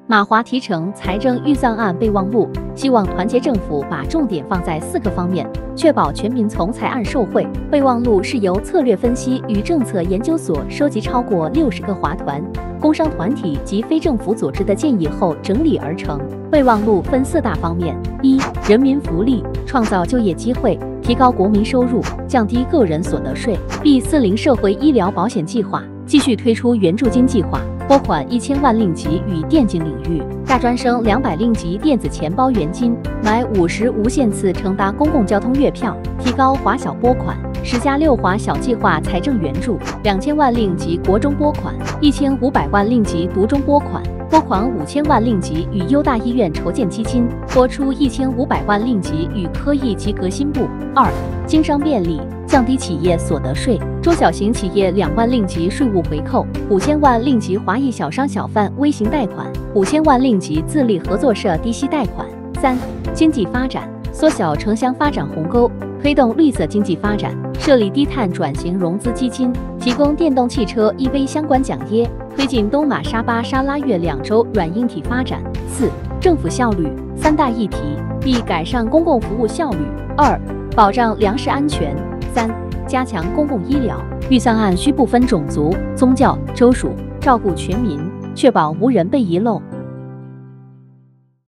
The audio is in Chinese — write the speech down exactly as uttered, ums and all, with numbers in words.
马华提呈财政预算案备忘录，希望团结政府把重点放在四个方面，确保全民从财案受惠。备忘录是由策略分析与政策研究所收集超过六十个华团、工商团体及非政府组织的建议后整理而成。备忘录分四大方面：一、人民福利，创造就业机会，提高国民收入，降低个人所得税。B 四零社会医疗保险计划，继续推出援助金计划，拨款一千万令吉与电竞领域，大专生两百令吉电子钱包元金，买五十无限次乘搭公共交通月票，提高华小拨款。十加六华小计划财政援助两千万令吉国中拨款，一千五百万令吉独中拨款，拨款五千万令吉与优大医院筹建基金，拨出一千五百万令吉与科艺及革新部。二、经商便利，降低企业所得税，中小型企业两万令吉税务回扣，五千万令吉华裔小商小贩微型贷款，五千万令吉自立合作社低息贷款。三、经济发展，缩小城乡发展鸿沟，推动绿色经济发展，设立低碳转型融资基金，提供电动汽车 E V 相关奖耶，推进东马沙巴沙拉越两州软硬体发展。四、政府效率，三大议题：一、改善公共服务效率；二、保障粮食安全；三、加强公共医疗。预算案需不分种族、宗教、州属，照顾全民，确保无人被遗漏。